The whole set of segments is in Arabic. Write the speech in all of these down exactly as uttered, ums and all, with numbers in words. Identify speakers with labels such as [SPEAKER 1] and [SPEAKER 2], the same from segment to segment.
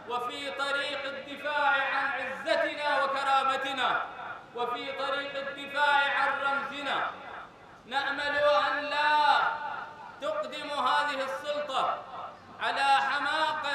[SPEAKER 1] وفي طريق الدفاع عن عزتنا وكرامتنا، وفي طريق الدفاع عن رمزنا. نأمل أن لا تقدم هذه السلطة على حماقة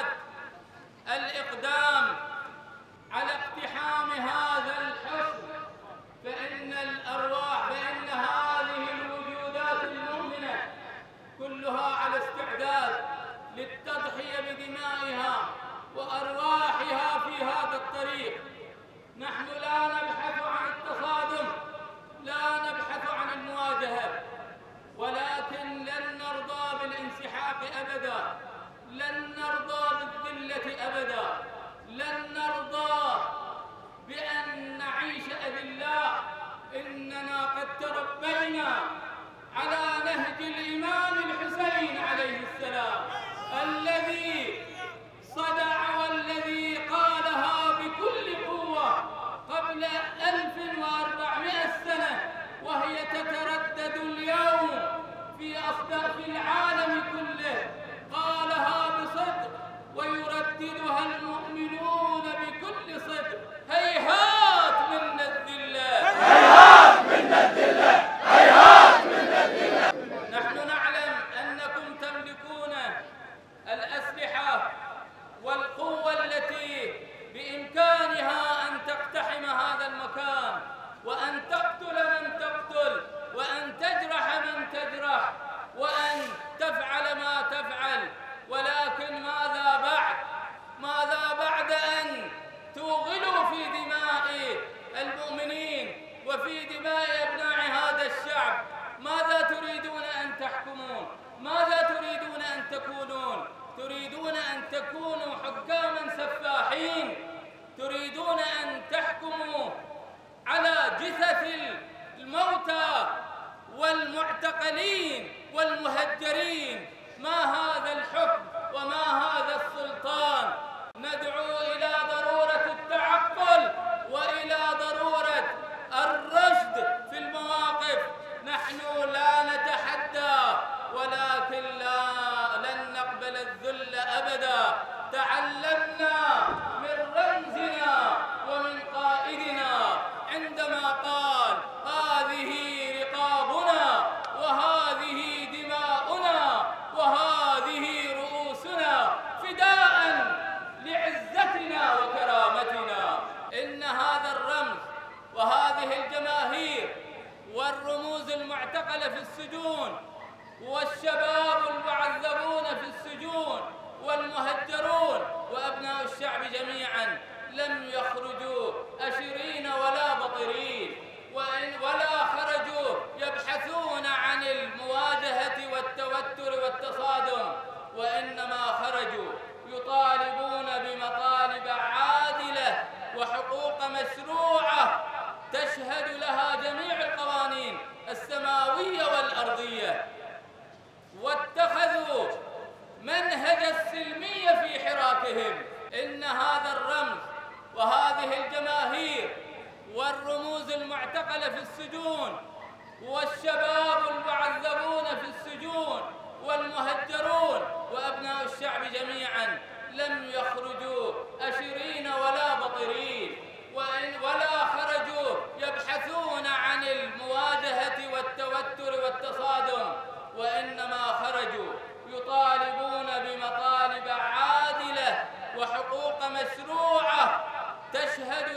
[SPEAKER 1] الإقدام على اقتحام هذا الحصن، فإن الأرواح فإن هذه الوجودات المؤمنة كلها على استعداد للتضحية بدمائها وأرواحها في هذا الطريق. نحن لا نبحث عن التصادم، لا نبحث عن المواجهة، ولكن لن نرضى بالانسحاق أبدا، لن نرضى بالذلة أبدا، لن نرضى بأن نعيش أذلاء. إننا قد تربينا على نهج الإمام الحسين عليه السلام الذي صدع والذي قالها بكل قوة قبل ألف وأربعمائة سنة، وهي تتردد اليوم في أصداف العالم كله. قالها بصدق ويرددها المؤمنون بكل صدق: هيهات منا الذلة، هيهات منا الذلة، هيهات منا الذلة. نحن نعلم أنكم تملكون الأسلحة والقوة التي بإمكانها أن تقتحم هذا المكان، وأن تقتل من تقتل، وأن تجرح من تجرح، وأن تفعل ما تفعل. ولكن ماذا بعد؟ ماذا بعد أن توغلوا في دماء المؤمنين وفي دماء أبناء هذا الشعب؟ ماذا تريدون أن تحكمون؟ ماذا تريدون أن تكونون؟ تريدون أن تكونوا حكاما سفاحين؟ تريدون أن تحكموا على جثث الموتى والمعتقلين والمهجرين؟ ما هذا الحكم وما هذا السلطان؟ ندعو إلى ضرورة التعقل وإلى ضرورة الرشد في المواقف. نحن لا نتحدى، ولكن لا لن نقبل الذل أبدا. تعلمنا من رمزنا ومن قائدنا عندما قال: هذه رقابنا، وهذه دماؤنا، وهذه رؤوسنا، فداء لعزتنا وكرامتنا. إن هذا الرمز وهذه الجماهير والرموز المعتقلة في السجون، والشباب المعذبون في السجون، والمهجرون، وأبناء الشعب جميعا لم يخرجوا أشرين ولا بطرين، ولا خرجوا يبحثون عن المواجهة والتوتر والتصادم، وإنما خرجوا يطالبون بمطالب عادلة وحقوق مشروعة تشهد لها جميع القوانين السماوية والأرضية. واتخذوا منهج السلمية في حراكهم. إن هذا الرمز وهذه الجماهير والرموز المعتقلة في السجون، والشباب المعذبون في السجون، والمهجرون، وأبناء الشعب جميعا لم يخرجوا أشرين ولا بطرين، ولا خرجوا يبحثون عن المواجهة والتوتر والتصادم، وإنما خرجوا يطالبون بمطالب عادلة وحقوق مشروعة تشهد